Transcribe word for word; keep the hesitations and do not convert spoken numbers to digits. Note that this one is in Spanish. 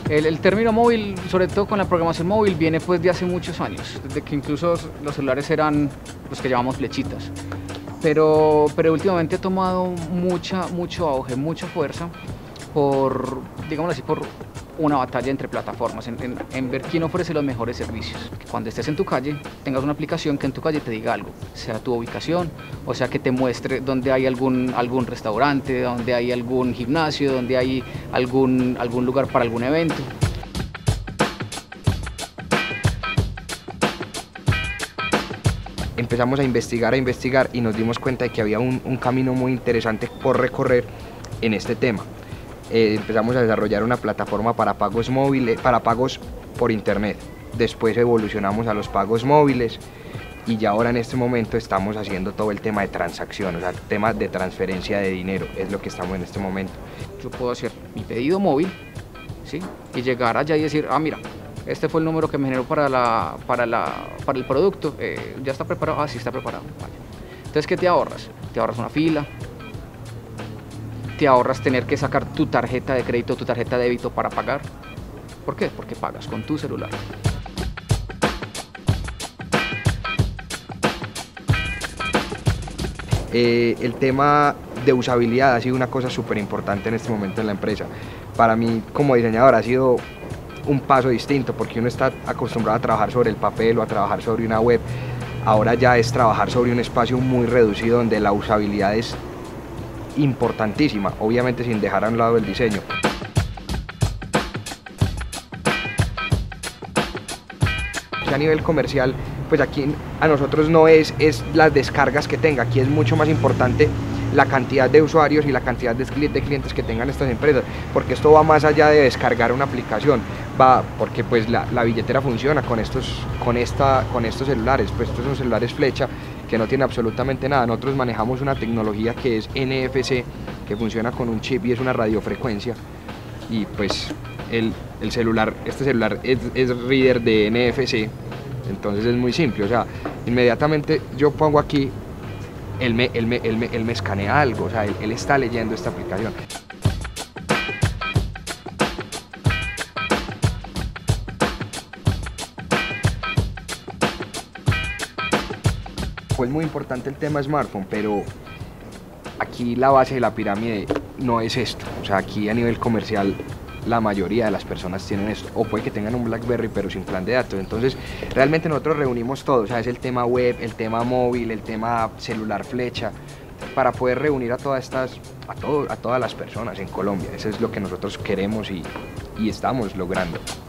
El, el término móvil, sobre todo con la programación móvil, viene pues de hace muchos años, desde que incluso los celulares eran los que llamamos flechitas. Pero, pero últimamente ha tomado mucha, mucho auge, mucha fuerza por, digamos así, por una batalla entre plataformas, en, en, en ver quién ofrece los mejores servicios. Que cuando estés en tu calle, tengas una aplicación que en tu calle te diga algo, sea tu ubicación, o sea que te muestre dónde hay algún, algún restaurante, dónde hay algún gimnasio, dónde hay algún, algún lugar para algún evento. Empezamos a investigar, a investigar y nos dimos cuenta de que había un, un camino muy interesante por recorrer en este tema. Eh, empezamos a desarrollar una plataforma para pagos móviles, para pagos por internet. Después evolucionamos a los pagos móviles y ya ahora en este momento estamos haciendo todo el tema de transacción, o sea, tema de transferencia de dinero, es lo que estamos en este momento. Yo puedo hacer mi pedido móvil, ¿sí? Y llegar allá y decir, ah, mira, este fue el número que me generó para, la, para, la, para el producto, eh, ¿ya está preparado? Ah, sí está preparado. Vale. Entonces, ¿qué te ahorras? Te ahorras una fila, te ahorras tener que sacar tu tarjeta de crédito, tu tarjeta de débito para pagar. ¿Por qué? Porque pagas con tu celular. Eh, el tema de usabilidad ha sido una cosa súper importante en este momento en la empresa. Para mí, como diseñador, ha sido un paso distinto porque uno está acostumbrado a trabajar sobre el papel o a trabajar sobre una web. Ahora ya es trabajar sobre un espacio muy reducido donde la usabilidad es importantísima, obviamente sin dejar a un lado el diseño. A nivel comercial, pues aquí a nosotros no es, es las descargas que tenga, aquí es mucho más importante la cantidad de usuarios y la cantidad de clientes que tengan estas empresas, porque esto va más allá de descargar una aplicación, va porque pues la, la billetera funciona con estos, con, esta, con estos celulares, pues estos son celulares flecha que no tienen absolutamente nada. Nosotros manejamos una tecnología que es N F C, que funciona con un chip y es una radiofrecuencia, y pues el, el celular, este celular es, es reader de N F C, entonces es muy simple, o sea, inmediatamente yo pongo aquí, él me, él me, él me, él me escanea algo, o sea, él, él está leyendo esta aplicación. Pues muy importante el tema smartphone, pero aquí la base de la pirámide no es esto, o sea, aquí a nivel comercial la mayoría de las personas tienen esto, o puede que tengan un BlackBerry pero sin plan de datos. Entonces realmente nosotros reunimos todo, o sea, es el tema web, el tema móvil, el tema celular flecha, para poder reunir a todas estas, a, todo, a todas las personas en Colombia. Eso es lo que nosotros queremos y, y estamos logrando.